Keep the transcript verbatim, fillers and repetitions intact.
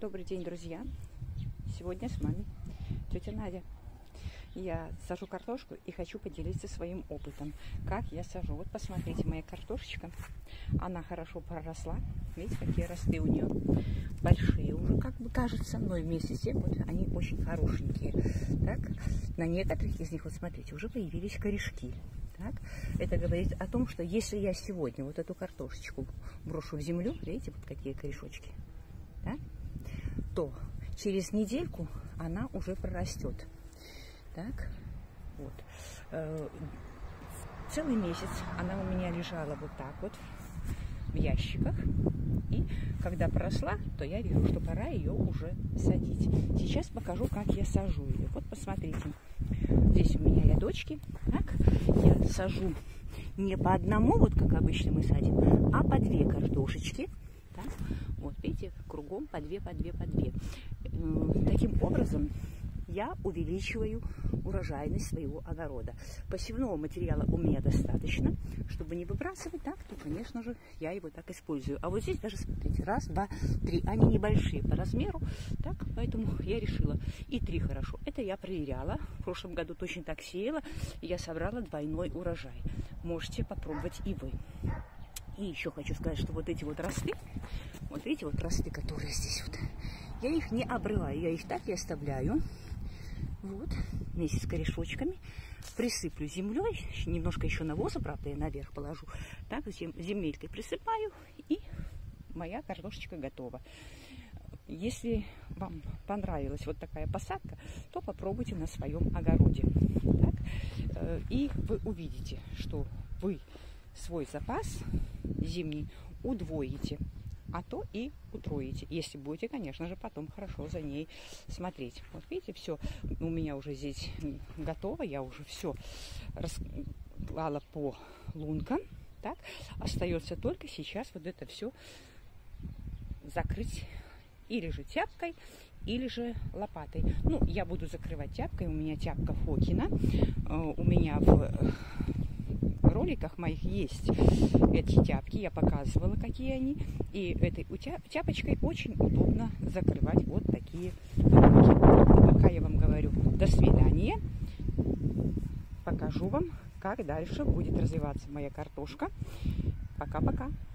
Добрый день, друзья! Сегодня с вами тетя Надя. Я сажу картошку и хочу поделиться своим опытом, как я сажу. Вот посмотрите, моя картошечка, она хорошо проросла. Видите, какие росты у нее большие уже, как бы кажется, но вместе с тем вот они очень хорошенькие. Так, на некоторых из них, вот смотрите, уже появились корешки. Так, это говорит о том, что если я сегодня вот эту картошечку брошу в землю, видите, вот какие корешочки, да, то через недельку она уже прорастет. Так, вот. Целый месяц она у меня лежала вот так вот в ящиках. И когда проросла, то я вижу, что пора ее уже садить. Сейчас покажу, как я сажу ее. Вот посмотрите. Здесь у меня рядочки. Так, я сажу не по одному, вот как обычно мы садим, а по две картошечки. Так, вот видите, кругом по две, по две, по две. Таким образом я увеличиваю урожайность своего огорода. Посевного материала у меня достаточно, чтобы не выбрасывать, так, то, конечно же, я его так использую. А вот здесь даже, смотрите, раз, два, три, они небольшие по размеру, так, поэтому я решила, и три хорошо. Это я проверяла, в прошлом году точно так сеяла, и я собрала двойной урожай. Можете попробовать и вы. И еще хочу сказать, что вот эти вот росты, вот видите, вот росты, которые здесь вот, я их не обрываю, я их так и оставляю. Вот, вместе с корешочками присыплю землей, немножко еще навоза, правда, я наверх положу. Так, земелькой присыпаю, и моя картошечка готова. Если вам понравилась вот такая посадка, то попробуйте на своем огороде. Так, и вы увидите, что вы свой запас зимний удвоите, а то и утроите, если будете, конечно же, потом хорошо за ней смотреть. Вот видите, все у меня уже здесь готово, я уже все расклала по лункам. Так, остается только сейчас вот это все закрыть или же тяпкой, или же лопатой. Ну, я буду закрывать тяпкой, у меня тяпка Фокина, у меня в роликах моих есть эти тяпки, я показывала, какие они, и этой тяпочкой очень удобно закрывать вот такие рамки. А пока я вам говорю до свидания, покажу вам, как дальше будет развиваться моя картошка. Пока-пока.